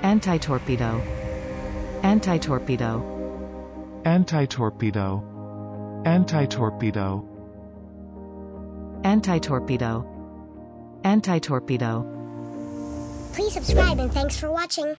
antitorpedo, antitorpedo, antitorpedo, antitorpedo, antitorpedo, antitorpedo. Please subscribe and thanks for watching.